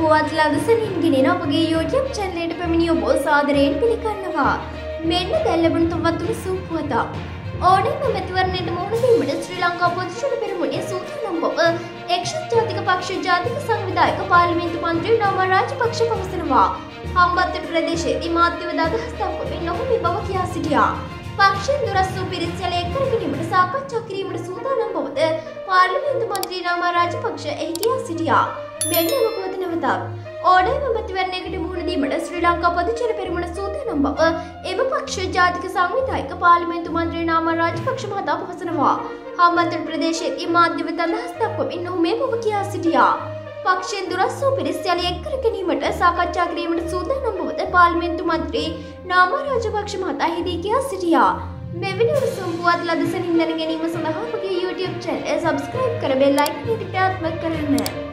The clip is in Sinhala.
පුවත් ලදසනින් ගෙනෙන අපගේ YouTube channel එකට පැමිණි ඔබ සාදරයෙන් පිළිගන්නවා. මෙන්න දැන් ලැබුණු තවත් සුපුවත. ඕනෑම මැතිවරණයට මුහුණ දීමට ශ්‍රී ලංකා පොදුජන පෙරමුණේ සූදානම් බව එක්සත් ජාතික පක්ෂ ජාතික සංවිධායක පාර්ලිමේන්තු මන්ත්‍රී නෝමා රාජපක්ෂ පවසනවා. හම්බන්තොට ප්‍රදේශයේදී මාධ්‍යවේද අදහස් දක්වමින් ඔහු මේ බව කියා සිටියා. පක්ෂයෙන් දුරස් වූ පිරිස් යල එක් කර ගැනීමට සාකච්ඡා කිරීමට සූදානම් බවද පාර්ලිමේන්තු මන්ත්‍රී නෝමා රාජපක්ෂ එහි කියා සිටියා. මෙන්න මොකද නැවතත් ඕනෑම මැතිවරණයකට මුහුණ දීමට ශ්‍රී ලංකා පොදුජන පෙරමුණ සූදානම් බව එම පක්ෂ ජාතික සංවිධායක පාර්ලිමේන්තු මන්ත්‍රී නෝමා රාජපක්ෂ මහතා පවසනවා. හම්බන්තොට ප්‍රදේශයේදී මාධ්‍යවේද අදහස් දක්වමින් ඔහු මේ බව කියා සිටියා. පක්ෂයෙන් දුරස් වූ පිරිස් යල එක් කර ගැනීමට සාකච්ඡා කිරීමට සූදානම් බවද පාර්ලිමේන්තු මන්ත්‍රී නෝමා රාජපක්ෂ මහතා එහිදී කියා සිටියා. මෙවැනි උණුසුම් පුවත් ලදසනින් දැන ගැනීම සඳහා අපගේ YouTube channel subscribe කර බෙල් icon එක ටැප් කරන්න.